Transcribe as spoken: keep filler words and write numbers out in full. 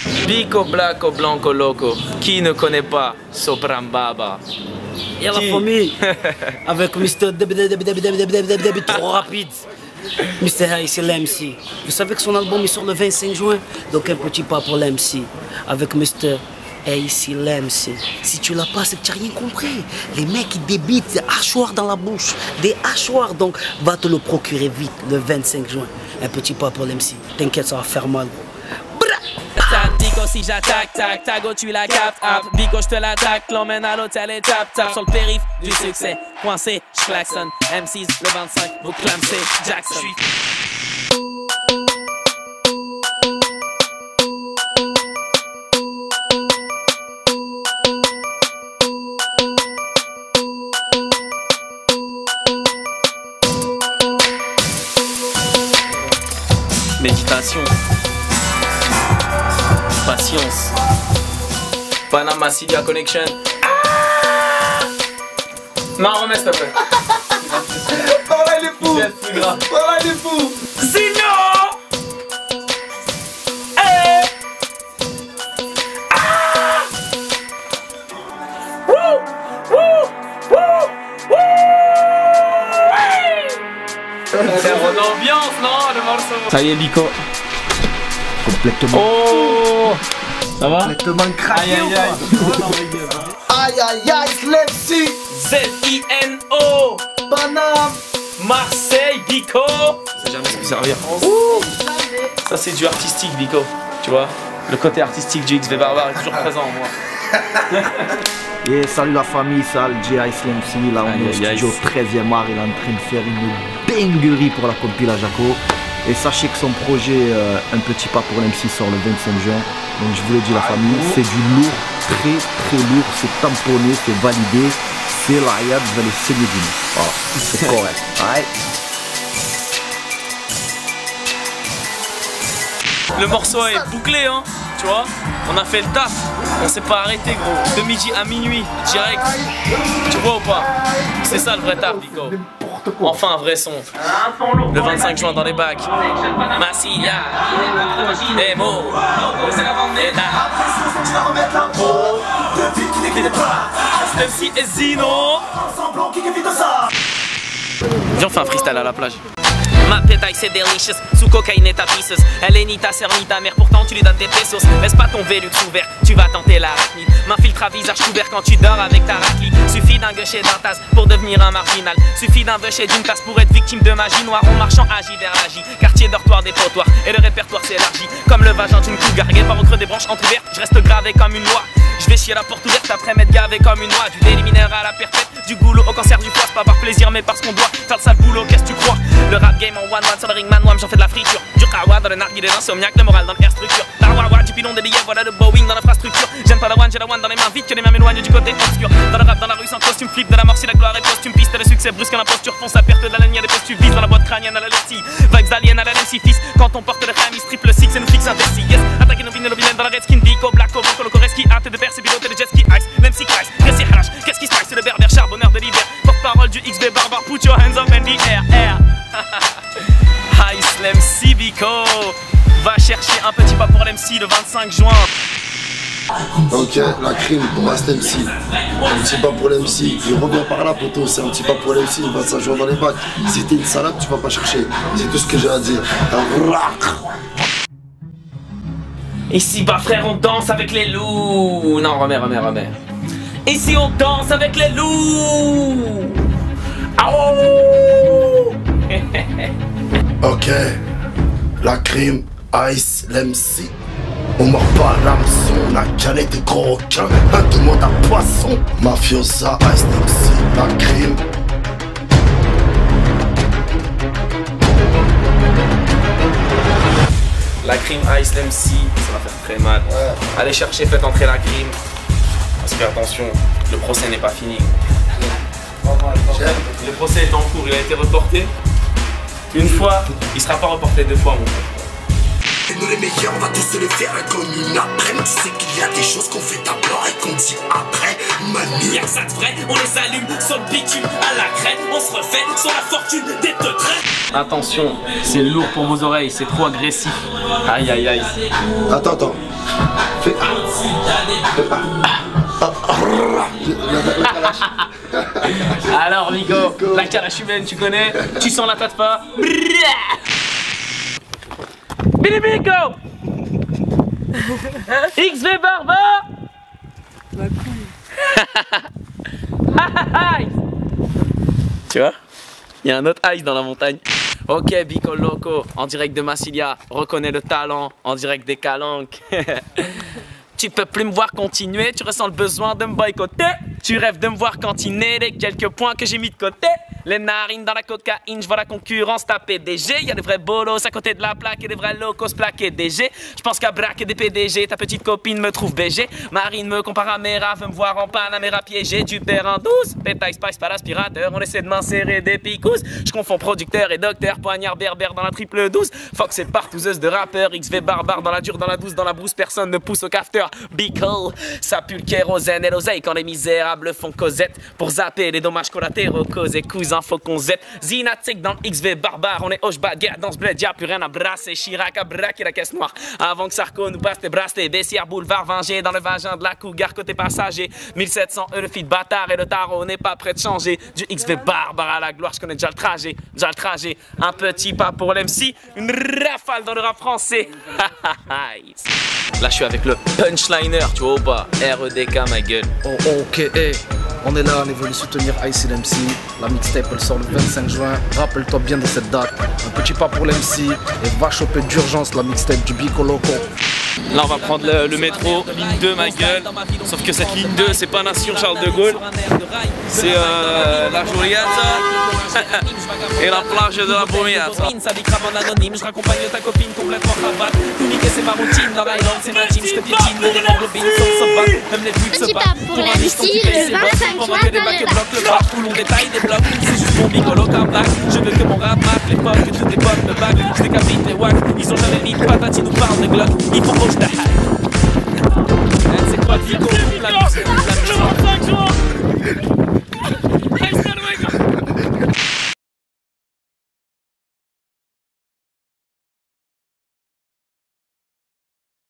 Bico, Blacco, Blanco, Loco. Qui ne connaît pas Sopran Baba? Et la famille, avec mister trop rapide. mister Hay, c'est l'M C. Vous savez que son album il sort le vingt-cinq juin, donc un petit pas pour l'M C. Avec mister Hey, c'est l'M C. Si tu l'as pas, c'est que tu n'as rien compris. Les mecs, ils débitent des hachoirs dans la bouche. Des hachoirs, donc va te le procurer vite, le vingt-cinq juin. Un petit pas pour l'M C. T'inquiète, ça va faire mal, gros. Bico si j'attaque, tac, tago tu la captes, app. Bico je te l'attaque, l'emmène à l'hôtel et tap, tap sur le périph' du succès. Coincé, j'klaxonne, M six, le vingt-cinq, vous clamsez, Jackson. Méditation. Patience. Panama City Connection. Ah non, remets s'il te plaît. Voilà, il est fou. Plus grave. Voilà, il est fou. Zino. Hey. Ah Wouh Wouh Wouh Wouh C'est une ambiance, non, le morceau. Ça y est, Bico. Complètement. Oh, ça va? Complètement craqué. Aïe aïe aïe. Aïe aïe aïe, let's see. Z I N O. Paname. Marseille, Bico. Ça jamais se servir. Ouh. Ça c'est du artistique, Bico. Tu vois? Le côté artistique du X V Barbare est toujours présent en moi. Et salut la famille, salut J I Slim C. Là on est au studio treizième art, il est en train de faire une dinguerie pour la compile à Jaco. Et sachez que son projet euh, Un petit pas pour l'M C sort le vingt-cinq juin. Donc je vous l'ai dit la famille, c'est du lourd, très très lourd, c'est tamponné, c'est validé, c'est la yad, vous allez saigner du nez. Voilà, c'est correct. Ouais. Le morceau est bouclé, hein, tu vois. On a fait le taf, on s'est pas arrêté, gros. De midi à minuit, direct. Tu vois ou pas? C'est ça le vrai taf, Bico. Enfin un vrai son. Le vingt-cinq juin dans les bacs. Massilia, Emo, M C et Zino. Viens, on fait un freestyle à la plage. Ma pétaille c'est delicious, sous cocaïne et ta pieces. Elle est ni ta sœur ni ta mère, pourtant tu lui donnes des pesos. Laisse pas ton Velux ouvert, tu vas tenter l'arachnide. M'infiltre à visage couvert quand tu dors avec ta raclite. Suffit d'un gaucher d'un tasse pour devenir un marginal. Suffit d'un veucher d'une tasse pour être victime de magie noire. En marchant agit vers l'agi, quartier dortoir des potoirs. Et le répertoire s'élargit, comme le vagin d'une cougar. Guet par au creux des branches entrouvertes, je reste gravé comme une loi. Je vais chier la porte ouverte après m'être gavé comme une oie. Du déliminaire à la perpète, du goulot au cancer du foie. C'est pas par plaisir mais parce qu'on doit faire le sale boulot, qu'est-ce que tu crois? Le rap game en one one sur le ring man wam, j'en fais de la friture. Du kawa dans le narguilé l'insomniaque, le moral dans l'air structure. La wawa, du pilon des billets, voilà le Boeing dans l'infrastructure. J'aime pas la one, j'ai la one dans les mains vite que les mains m'éloignent du côté obscur. Dans le rap, dans la rue sans costume, flip de la mort si la gloire est posthume. Piste le succès brusque en imposture, fonce à perte de la ligne, des postes tu vises dans la boîte crânienne à la lesti. Vibes aliens à la M C fils, quand on porte le Ramis triple six et nous fixe un versi. Yes, attaquer nos vignes, nos vilaines dans la red skin, Bico, Blacco, Blanco, Loco, Reski, hâte de percer, piloter les jet ski ice, l'M C Christ, Récit Halash, qu'est-ce qui se passe? C'est le berbère charbonneur de l'hiver, porte-parole du X V Barbare, put your hands up in the air, air. Hi Slim C, Bico, va chercher un petit pas pour l'M C le vingt-cinq juin. Ok, la crime pour reste M C. Un petit pas pour l'M C. Il revient par là, poteau. C'est un petit pas pour l'M C. Il va s'ajouter dans les bacs. Si t'es une salade, tu vas pas chercher. C'est tout ce que j'ai à dire. Ici bas frère, on danse avec les loups. Non, remets, remets, remets. Ici on danse avec les loups. Aouh. Ok, la crime, Ice, l'M C. On mord pas l'hameçon, la canette est gros requin, un demande à poisson. Mafiosa, Ice, l'M C, la crime. La crime Ice l'M C, ça va faire très mal. Ouais. Allez chercher, faites entrer la crime. Parce que attention, le procès n'est pas fini. Le procès est en cours, il a été reporté. Une fois, il sera pas reporté deux fois mon frère. Nous les meilleurs, on va tous se les faire comme une après. Mais tu sais qu'il y a des choses qu'on fait d'abord et qu'on dit après. Manu, y'a que ça de vrai, on les allume sur le bitume à la crête. On se refait sur la fortune des deux traits. Attention, c'est lourd pour vos oreilles, c'est trop agressif. Aïe aïe aïe. Attends, attends. Fais ah. Fais ah. Alors Nico, la calache humaine, tu connais? Tu sens la tête pas? Billy Nico X V Barba. Tu vois? Il y a un autre ice dans la montagne. Ok, Bico Loco, en direct de Massilia, reconnais le talent, en direct des calanques. Tu peux plus me voir continuer, tu ressens le besoin de me boycotter. Tu rêves de me voir cantiner les quelques points que j'ai mis de côté. Les narines dans la cocaïne, je vois la concurrence taper D G. Y'a des vrais bolos à côté de la plaque et des vrais locos plaqués D G. Je pense qu'à braquer des P D G, ta petite copine me trouve B G. Marine me compare à Mera, veut me voir en Panamera piégé. Du père en douce, pétaille spice par l'aspirateur. On essaie de m'insérer des picousses. Je confonds producteur et docteur, poignard berbère dans la triple douze. Fox c'est partouzeuse de rappeur, X V barbare dans la dure, dans la douce, dans la brousse. Personne ne pousse au cafeteur. Bico, ça pue le kérosène et l'oseille quand les misérables font causette. Pour zapper les dommages collatéraux, cause et cousin, faut qu'on zette. Zinatique dans le X V barbare, on est hoche baguette dans ce bled, y'a plus rien à brasser. Chirac a braqué la caisse noire avant que Sarko nous passe tes bracelets. Bessières, boulevard, Vangé dans le vagin de la cougar côté passager. mille sept cents euros le feed bâtard et le tarot n'est pas prêt de changer. Du X V barbare à la gloire, je connais déjà le trajet, déjà le trajet. Un petit pas pour l'M C, une rafale dans le rap français. Là je suis avec le punchliner, tu vois ou pas? R E D K ma gueule. Oh, oh, ok, hey. On est là, on est venu soutenir Ice L M C. La mixtape elle sort le vingt-cinq juin. Rappelle-toi bien de cette date. Un petit pas pour l'M C. Et va choper d'urgence la mixtape du Bico Loco. Là on va prendre le, le métro, ligne deux ma gueule. Sauf que cette ligne deux c'est pas Nation Charles de Gaulle. C'est euh, la Joliata et la plage de la Bomiata. Ça dit crame en anonyme, je raccompagne ta copine complètement cravate. Tout niquer c'est ma routine, dans l'Island c'est ma team. Je te piétine, mon hémoglobine sans se battre. Même les putes se battent. Pour la Russie, le vingt-cinq juin dans le bloque le bras, tout le monde détaille des blocs. C'est juste mon bicolo comme black. Je veux que mon rap marque les potes, que toutes les potes me baguent. Je décapite les wax, ils ont jamais mis de patati, nous parlent de glock. Il faut que je te hack. C'est quoi le Bico? La musique, la musique.